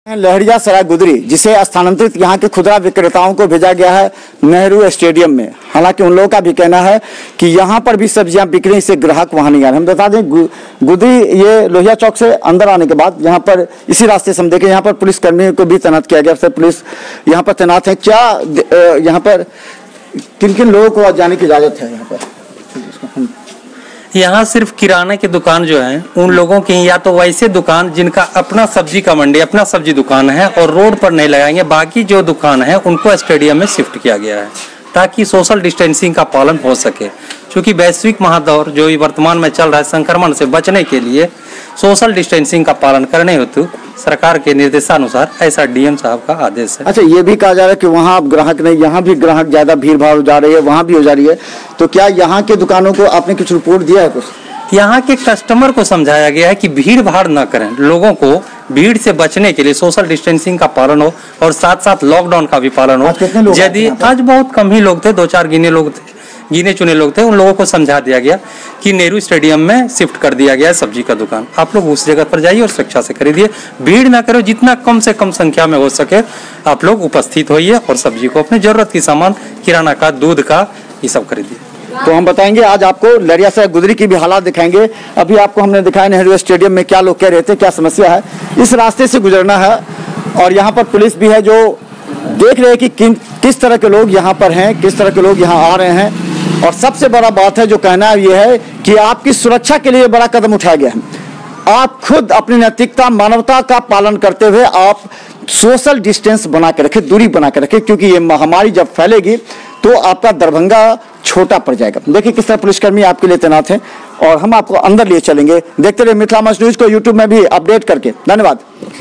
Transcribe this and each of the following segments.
लहरियासराय गुदरी, जिसे स्थानांतरित यहाँ के खुदरा विक्रेताओं को भेजा गया है नेहरू स्टेडियम में। हालांकि उन लोगों का भी कहना है कि यहाँ पर भी सब्जियां बिक रही, इससे ग्राहक वहां नहीं आ रहे। हम बता दें गुदरी ये लोहिया चौक से अंदर आने के बाद यहाँ पर इसी रास्ते से हम देखें, यहाँ पर पुलिस कर्मियों को भी तैनात किया गया। सब पुलिस यहाँ पर तैनात है। क्या यहाँ पर किन किन लोगों को जाने की इजाजत है? यहाँ पर यहाँ सिर्फ किराना की दुकान जो है उन लोगों की, या तो वैसे दुकान जिनका अपना सब्जी का मंडी, अपना सब्जी दुकान है और रोड पर नहीं लगाएंगे, बाकी जो दुकान है उनको स्टेडियम में शिफ्ट किया गया है ताकि सोशल डिस्टेंसिंग का पालन हो सके। क्योंकि वैश्विक महादौर जो वर्तमान में चल रहा है, संक्रमण से बचने के लिए सोशल डिस्टेंसिंग का पालन करने हेतु सरकार के निर्देशानुसार ऐसा डीएम साहब का आदेश है। अच्छा, ये भी कहा जा रहा है कि वहाँ ग्राहक नहीं, यहाँ भी ग्राहक ज्यादा भीड़ भाड़ हो जा रही है, वहाँ भी हो जा रही है, तो क्या यहाँ के दुकानों को आपने कुछ रिपोर्ट दिया है? कुछ यहाँ के कस्टमर को समझाया गया है कि भीड़ भाड़ न करें, लोगों को भीड़ से बचने के लिए सोशल डिस्टेंसिंग का पालन हो और साथ साथ लॉकडाउन का भी पालन हो। यदि आज बहुत कम ही लोग थे, 2-4 गिने चुने लोग थे, उन लोगों को समझा दिया गया कि नेहरू स्टेडियम में शिफ्ट कर दिया गया है सब्जी का दुकान, आप लोग उस जगह पर जाइए और स्वेच्छा से खरीदिए, भीड़ ना करो, जितना कम से कम संख्या में हो सके आप लोग उपस्थित होइए और सब्जी को, अपने जरूरत की सामान, किराना का, दूध का, ये सब खरीदिए। तो हम बताएंगे आज आपको लहरियासराय गुदरी की भी हालात दिखाएंगे। अभी आपको हमने दिखाया नेहरू स्टेडियम में क्या लोग कह रहे थे, क्या समस्या है। इस रास्ते से गुजरना है और यहाँ पर पुलिस भी है जो देख रहे हैं कि किस तरह के लोग यहाँ पर हैं, किस तरह के लोग यहाँ आ रहे हैं। और सबसे बड़ा बात है जो कहना है ये है कि आपकी सुरक्षा के लिए बड़ा कदम उठाया गया है। आप खुद अपनी नैतिकता, मानवता का पालन करते हुए आप सोशल डिस्टेंस बना के रखें, दूरी बना के रखें, क्योंकि ये महामारी जब फैलेगी तो आपका दरभंगा छोटा पड़ जाएगा। देखिए किस तरह पुलिसकर्मी आपके लिए तैनात हैं और हम आपको अंदर लिए चलेंगे। देखते रहिए मिथिला मंच न्यूज को यूट्यूब में भी अपडेट करके। धन्यवाद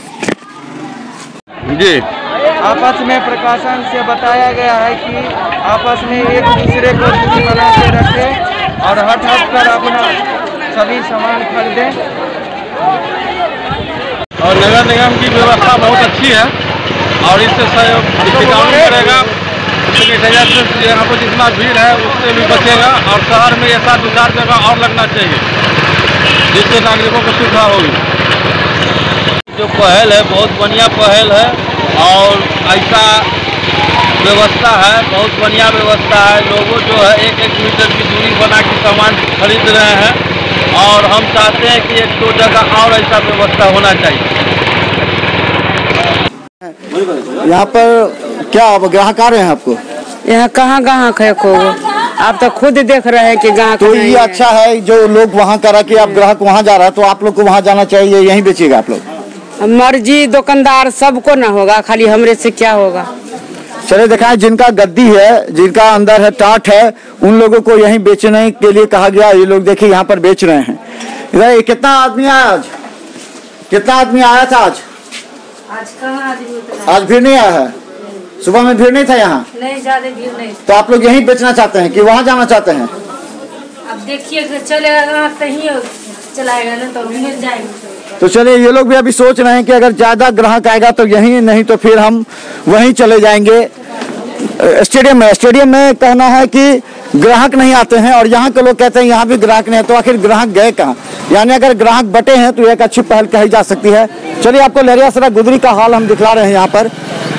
जी। आपस में प्रशासन से बताया गया है कि आपस में एक दूसरे को दूरी बना के रखें और हट कर अपना सभी सामान खरीदें। और नगर निगम की व्यवस्था बहुत अच्छी है और इससे सहयोग करेगा। यहाँ पर जितना भीड़ है उससे भी बचेगा और शहर में ऐसा 2-4 जगह और लगना चाहिए जिससे नागरिकों को सुविधा होगी। जो पहल है बहुत बढ़िया पहल है और ऐसा व्यवस्था है, बहुत बढ़िया व्यवस्था है। लोगों जो है 1-1 मीटर की दूरी बना के सामान खरीद रहे हैं और हम चाहते हैं कि 1-2 जगह और ऐसा व्यवस्था होना चाहिए। यहाँ पर क्या ग्राहक आ रहे हैं आपको? यहाँ कहाँ ग्राहक है को? आप तो खुद देख रहे हैं कि ग्राहक तो ये अच्छा है जो लोग वहाँ करा कि आप ग्राहक वहाँ जा रहा है, तो आप लोग को वहाँ जाना चाहिए, यहीं बेचिएगा आप लोग? मर्जी दुकानदार सबको ना होगा, खाली हमरे से क्या होगा। चले दिखाएं, जिनका गद्दी है, जिनका अंदर है टाट है, उन लोगों को यहीं बेचने के लिए कहा गया। ये लोग देखिए यहाँ पर बेच रहे हैं। इधर कितना आदमी आया आज? कितना आदमी आया था आज? कहाँ आदमी? आज भीड़ नहीं आया है? सुबह में भीड़ नहीं था यहाँ? नहीं, ज्यादा भीड़ नहीं। तो आप लोग यहीं बेचना चाहते हैं कि वहाँ जाना चाहते हैं? अब देखिए चलेगा कहीं चलाएगा ना तो मिल जाएंगे। तो चलिए, ये लोग भी अभी सोच रहे हैं कि अगर ज्यादा ग्राहक आएगा तो यहीं, नहीं तो फिर हम वहीं चले जाएंगे स्टेडियम में। स्टेडियम में कहना है कि ग्राहक नहीं आते हैं और यहाँ के लोग कहते हैं यहाँ भी ग्राहक नहीं है, तो आखिर ग्राहक गए कहाँ? यानी अगर ग्राहक बटे हैं तो एक अच्छी पहल कही जा सकती है। चलिए आपको लहरियासराय गुदरी का हाल हम दिखला रहे हैं। यहाँ पर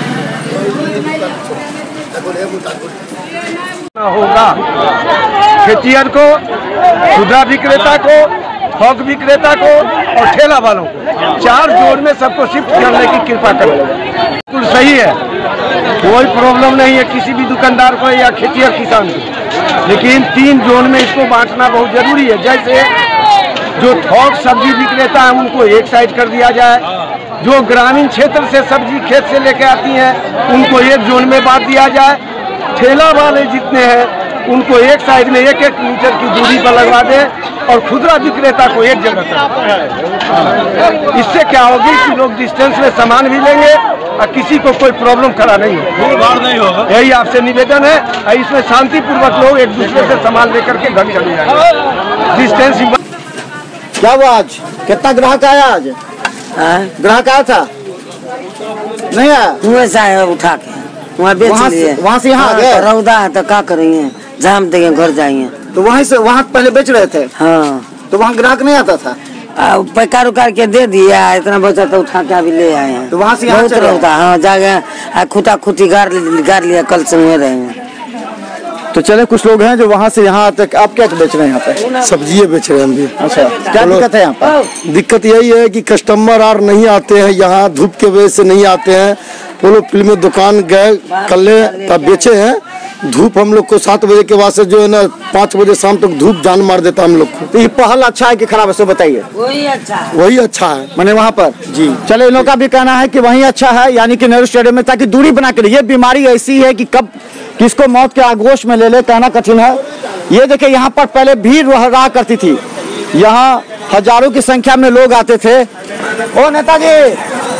होगा खेतिहर को, खुदरा विक्रेता को, थोक विक्रेता को और ठेला वालों को 4 जोन में सबको शिफ्ट करने की कृपा करें। बिल्कुल सही है, कोई प्रॉब्लम नहीं है किसी भी दुकानदार को या खेतिहर किसान को, लेकिन 3 जोन में इसको बांटना बहुत जरूरी है। जैसे जो थोक सब्जी विक्रेता है उनको एक साइड कर दिया जाए, जो ग्रामीण क्षेत्र से सब्जी खेत से लेके आती हैं उनको एक जोन में बांट दिया जाए, ठेला वाले जितने हैं उनको एक साइड में 1-1 मीटर की दूरी पर लगवा दे और खुदरा विक्रेता को एक जगह कर। इससे क्या होगी कि लोग डिस्टेंस में सामान भी लेंगे और किसी को कोई प्रॉब्लम खड़ा नहीं होगा। यही आपसे निवेदन है, इसमें शांतिपूर्वक लोग एक दूसरे से सामान लेकर के घर चले जाएंगे। डिस्टेंस क्या हुआ आज? कितना ग्राहक आया आज? ग्राहक आया था? नहीं आया? उठा के वहाँ बेच लिए। वहाँ से यहाँ गए? रौदा है तो क्या करेंगे, जाम देंगे घर जाएंगे। तो वहीं से वहाँ पहले बेच रहे थे? हाँ। तो वहाँ ग्राहक नहीं आता था? पैकार उकार के दे दिया, इतना बचा तो उठा के अभी ले आए हैं। तो वहाँ से यहाँ बहुत रहता, हाँ जाके खुटा खुटी गाड़ लिया, कल से में रहे हैं। तो चले कुछ लोग हैं जो वहाँ से यहाँ तक। आप क्या बेच रहे हैं यहाँ पे? सब्जी बेच रहे हैं हम भी। अच्छा, क्या दिक्कत है यहाँ पर? दिक्कत यही है कि कस्टमर और नहीं आते हैं यहाँ, धूप के वजह से नहीं आते हैं। वो लोग फिल्म में दुकान गए कल तब बेचे हैं। धूप हम लोग को 7 बजे के बाद से जो है ना 5 बजे शाम तक धूप जान मार देता हम लोग को। तो ये पहल अच्छा है कि खराब है, सो बताइए। वही अच्छा है, वही अच्छा है मैंने वहाँ पर जी। चले इन लोगों का भी कहना है कि वही अच्छा है, यानी कि नेहरू स्टेडियम में, ताकि दूरी बना के। ये बीमारी ऐसी है कि कब किसको मौत के आगोश में ले ले, कहना कठिन है। ये देखिए यहाँ पर पहले भीड़ रहा करती थी, यहाँ हजारों की संख्या में लोग आते थे। ओ नेताजी,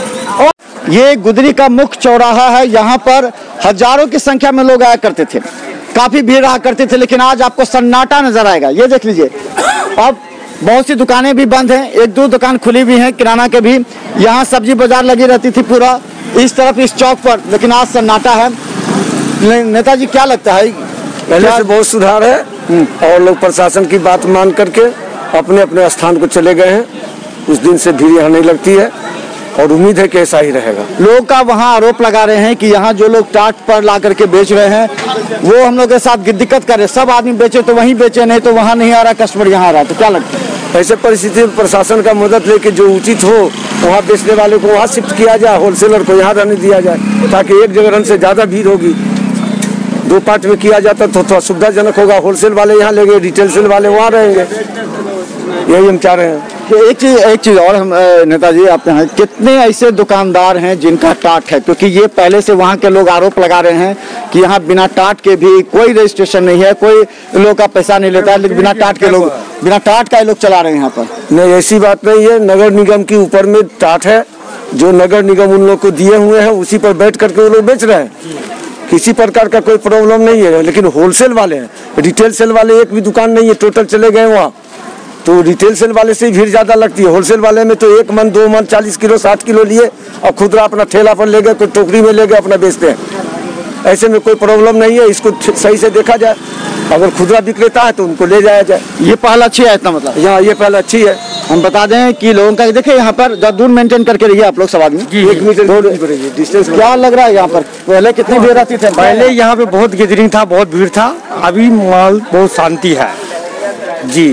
ये गुदरी का मुख्य चौराहा है, यहाँ पर हजारों की संख्या में लोग आया करते थे, काफी भीड़ रहा करते थे। लेकिन आज आपको सन्नाटा नजर आएगा। ये देख लीजिए, अब बहुत सी दुकानें भी बंद हैं, 1-2 दुकान खुली भी हैं किराना के भी। यहाँ सब्जी बाजार लगी रहती थी पूरा इस तरफ, इस चौक पर, लेकिन आज सन्नाटा है। नेताजी क्या लगता है? पहले से बहुत सुधार है और लोग प्रशासन की बात मान करके अपने अपने स्थान को चले गए हैं। उस दिन से भीड़ यहाँ नहीं लगती है और उम्मीद है कि ऐसा ही रहेगा। लोग का वहाँ आरोप लगा रहे हैं कि यहाँ जो लोग टाट पर ला करके बेच रहे हैं वो हम लोग के साथ दिक्कत कर रहे हैं। सब आदमी बेचे तो वहीं बेचे, नहीं तो वहाँ नहीं आ रहा कस्टमर, यहाँ आ रहा। तो क्या लगता है ऐसे परिस्थिति में प्रशासन का मदद लेके जो उचित हो वहाँ बेचने वाले को वहाँ शिफ्ट किया जाए, होलसेलर को यहाँ रहने दिया जाए, ताकि एक जगह रहने से ज़्यादा भीड़ होगी। 2 पार्ट में किया जाता तो थोड़ा सुविधाजनक होगा। होलसेल वाले यहाँ लेंगे, रिटेल सेल वाले वहाँ रहेंगे, यही हम चाह रहे हैं। एक चीज और हम नेताजी, आप हैं कितने ऐसे दुकानदार हैं जिनका टाट है? क्योंकि ये पहले से वहाँ के लोग आरोप लगा रहे हैं कि यहाँ बिना टाट के भी कोई रजिस्ट्रेशन नहीं है, कोई लोग का पैसा नहीं लेता है, लेकिन बिना टाट के लोग, बिना टाट का लोग चला रहे हैं यहाँ पर। नहीं, ऐसी बात नहीं है। नगर निगम के ऊपर में टाट है, जो नगर निगम उन लोग को दिए हुए हैं उसी पर बैठ करके वो लोग बेच रहे हैं। किसी प्रकार का कोई प्रॉब्लम नहीं है। लेकिन होलसेल वाले हैं, रिटेल सेल वाले एक भी दुकान नहीं है, टोटल चले गए वहाँ। तो रिटेल सेल वाले से भीड़ ज़्यादा लगती है। होलसेल वाले में तो 1 मन 2 मन 40 किलो 60 किलो लिए और खुदरा अपना ठेला पर ले गए, कोई टोकरी में ले गए, अपना बेचते हैं। ऐसे में कोई प्रॉब्लम नहीं है। इसको सही से देखा जाए, अगर खुदरा विक्रेता है तो उनको ले जाया जाए। ये पहल अच्छी है, इतना मतलब यहाँ ये पहल अच्छी है। हम बता दें कि लोगों का देखिए यहाँ पर दूर मेंटेन करके रहिए आप लोग सब आदमी। 1 मीटर डिस्टेंस। क्या लग रहा है यहाँ पर? पहले कितनी भीड़ रहती थी? पहले यहाँ पे बहुत गैदरिंग था, बहुत भीड़ था। अभी माल बहुत शांति है जी।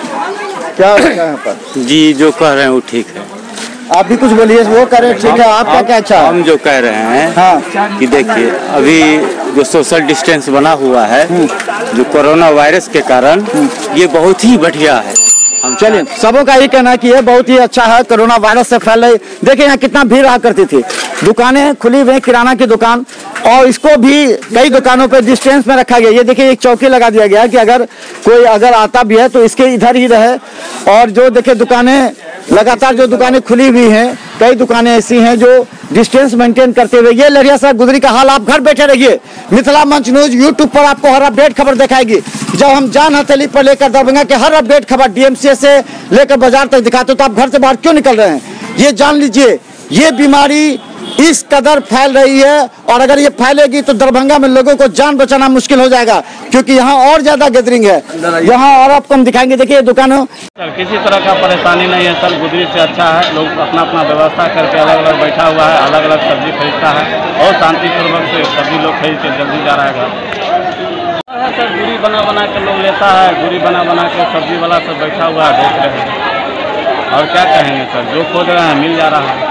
क्या है यहाँ पर? जी जो कह रहे हैं वो ठीक है। आप भी कुछ बोलिए। वो कह रहे हैं ठीक है, आपका क्या अच्छा? हम जो कह रहे हैं हाँ, कि देखिए अभी जो सोशल डिस्टेंस बना हुआ है जो कोरोना वायरस के कारण, ये बहुत ही बढ़िया है। हम चलिए सबों का ही कहना है कि ये बहुत ही अच्छा है, कोरोना वायरस से फैल रही। देखिए यहाँ कितना भीड़ रहा करती थी, दुकानें खुली हुई, किराना की दुकान, और इसको भी कई दुकानों पे डिस्टेंस में रखा गया। ये देखिए एक चौकी लगा दिया गया है कि अगर कोई आता भी है तो इसके इधर ही रहे। और जो देखिए दुकानें लगातार जो दुकानें खुली हुई हैं, कई दुकानें ऐसी हैं जो डिस्टेंस मेंटेन करते हुए। ये लहरियासराय गुदरी का हाल, आप घर बैठे रहिए। मिथिला मंच न्यूज यूट्यूब पर आपको हर अपडेट खबर दिखाएगी। जब हम जान हथेली पर लेकर दरभंगा के हर अपडेट खबर डीएमसी से लेकर बाजार तक दिखाते तो आप घर से बाहर क्यों निकल रहे हैं? ये जान लीजिए, ये बीमारी इस कदर फैल रही है और अगर ये फैलेगी तो दरभंगा में लोगों को जान बचाना मुश्किल हो जाएगा, क्योंकि यहाँ और ज्यादा गैदरिंग है। यहाँ और आपको हम दिखाएंगे। देखिए दुकानों, सर किसी तरह का परेशानी नहीं है सर। गुदरी से अच्छा है, लोग अपना अपना व्यवस्था करके अलग अलग बैठा हुआ है, अलग अलग सब्जी खरीदता है और शांतिपूर्वक से सब्जी लोग खरीद के जल्दी जा रहा है सर। दूरी बना के लोग लेता है, दूरी बना के सब्जी वाला सब बैठा हुआ है, बेच रहे हैं। और क्या कहेंगे सर, जो खोज रहे हैं मिल जा रहा है।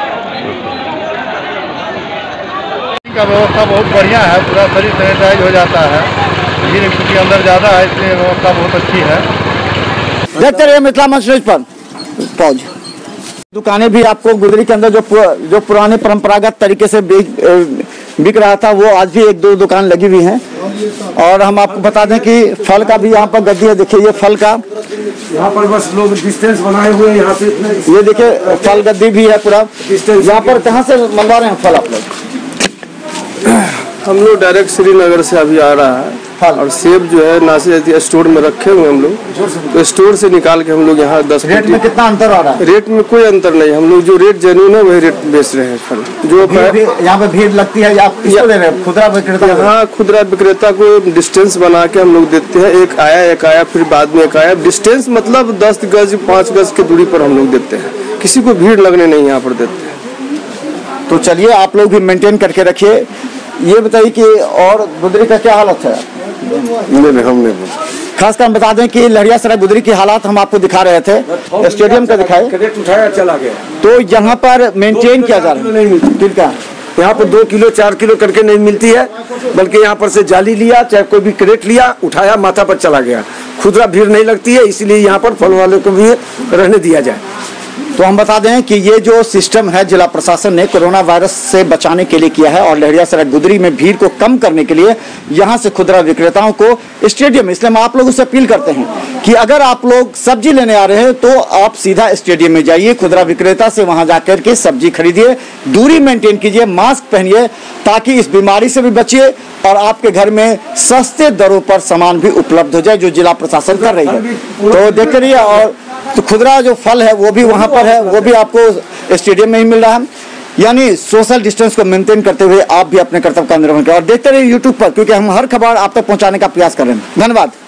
का व्यवस्था बहुत बढ़िया है, पूरा शरीर सैनिटाइज हो जाता है। भीड़ क्योंकि अंदर ज़्यादा है, इसलिए व्यवस्था बहुत अच्छी है। देखते रहिए मिथिला मंच न्यूज पर। पॉज। दुकानें भी आपको गुदरी के अंदर जो पुराने परंपरागत तरीके से बिक रहा था, वो आज भी 1-2 दुकान लगी हुई हैं। और हम आपको बता दें कि फल का भी यहाँ पर गद्दी है। देखिए ये फल का, यहाँ पर बस लोग डिस्टेंस बनाए हुए हैं। यहाँ से ये देखिए फल गद्दी भी है पूरा। यहाँ पर कहाँ से मंगवा रहे हैं फल आप लोग? हम लोग डायरेक्ट श्रीनगर से अभी आ रहा है। और सेब जो है नासिर स्टोर में रखे हुए हम लोग, तो स्टोर से निकाल के हम लोग यहाँ 10 रेट में कितना अंतर आ रहा है? रेट में कोई अंतर नहीं, हम लोग जो रेट जेन्युइन है वही रेट बेच रहे हैं फल। जो यहाँ पे भीड़ लगती है, आप किसको दे रहे हैं? खुदरा विक्रेता? हाँ, खुदरा विक्रेता को डिस्टेंस बना के हम लोग देते हैं, एक आया फिर बाद में एक आया। डिस्टेंस मतलब 10 गज 5 गज की दूरी पर हम लोग देते हैं, किसी को भीड़ लगने नहीं यहाँ पर देते हैं। तो चलिए आप लोग भी मेंटेन करके रखिए। ये बताइए कि और गुदरी का क्या हालत है? नहीं, हम नहीं। खासकर हम बता दें कि लहरियासराय गुदरी की हालात हम आपको दिखा रहे थे, स्टेडियम का दिखाए, उठाया चला गया। तो यहाँ पर मेंटेन किया जा रहा है। यहाँ पर 2 किलो 4 किलो करके नहीं मिलती है, बल्कि यहाँ पर से जाली लिया, चाहे कोई भी क्रेट लिया, उठाया, माथा पर चला गया। खुदरा भीड़ नहीं लगती है, इसलिए यहाँ पर फल वाले को भी रहने दिया जाए। तो हम बता दें कि ये जो सिस्टम है जिला प्रशासन ने कोरोना वायरस से बचाने के लिए किया है और लहरियासराय गुदरी में भीड़ को कम करने के लिए यहाँ से खुदरा विक्रेताओं को स्टेडियम, इसलिए हम आप लोगों से अपील करते हैं कि अगर आप लोग सब्जी लेने आ रहे हैं तो आप सीधा स्टेडियम में जाइए, खुदरा विक्रेता से वहां जाकर के सब्जी खरीदिए, दूरी मेंटेन कीजिए, मास्क पहनिए, ताकि इस बीमारी से भी बचिए और आपके घर में सस्ते दरों पर सामान भी उपलब्ध हो जाए, जो जिला प्रशासन कर रही है। तो देखते रहिए। और तो खुदरा जो फल है वो भी वहां पर है, वो भी आपको स्टेडियम में ही मिल रहा है। यानी सोशल डिस्टेंस को मेंटेन करते हुए आप भी अपने कर्तव्य का निर्वहन करें और देखते रहिए यूट्यूब पर, क्योंकि हम हर खबर आप तक पहुंचाने का प्रयास कर रहे हैं। धन्यवाद।